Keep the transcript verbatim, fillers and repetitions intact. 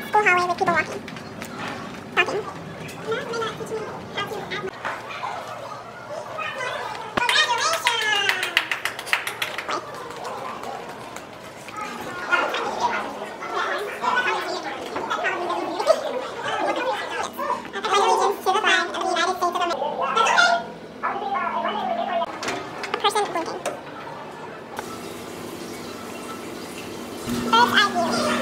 school hallway with people walking. Talking. That may not teach me how to add my... Person blinking. Bird's eye view.